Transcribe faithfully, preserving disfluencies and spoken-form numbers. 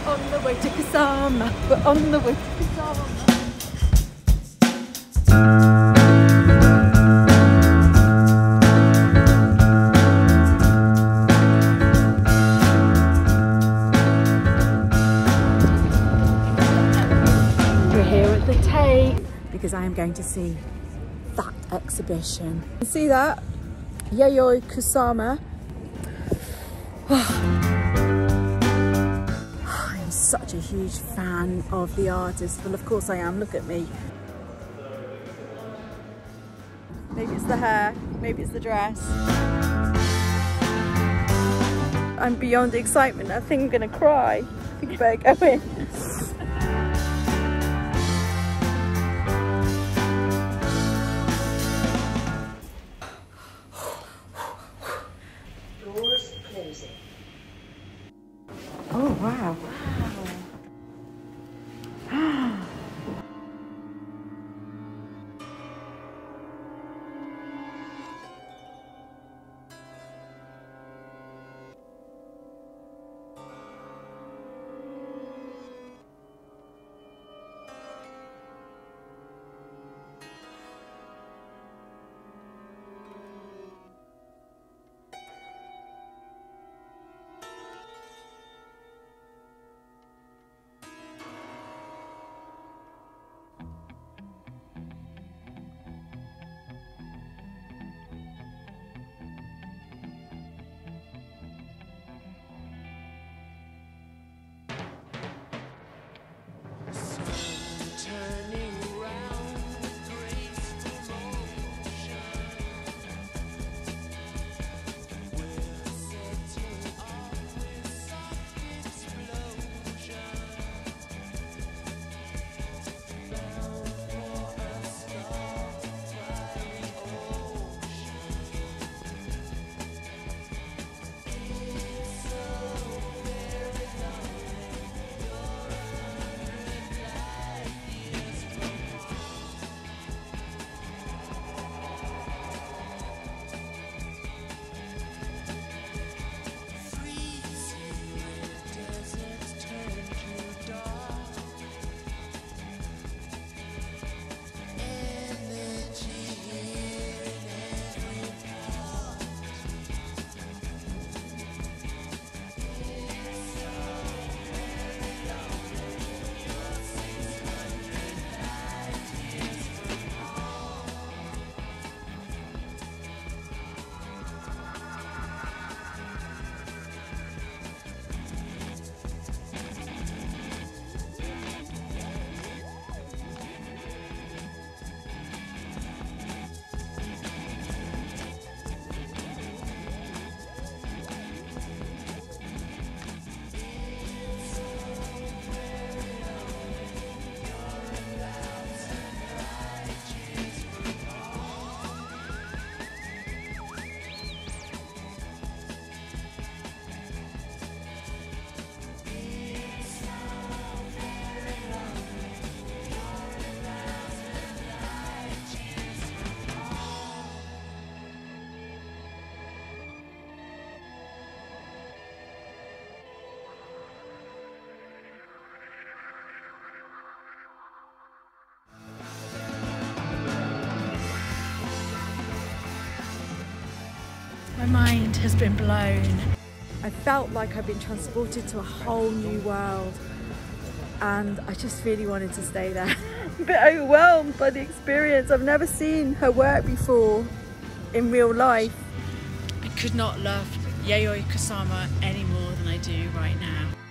on the way to Kusama. We're on the way to Kusama. We're here at the Tate because I am going to see that exhibition. You see that? Yayoi Kusama. I'm such a huge fan of the artist. Well, of course I am. Look at me. Maybe it's the hair, maybe it's the dress. I'm beyond excitement. I think I'm gonna cry. I think I better go in. Doors closing. Oh wow. My mind has been blown. I felt like I've been transported to a whole new world and I just really wanted to stay there. I'm a bit overwhelmed by the experience. I've never seen her work before in real life. I could not love Yayoi Kusama any more than I do right now.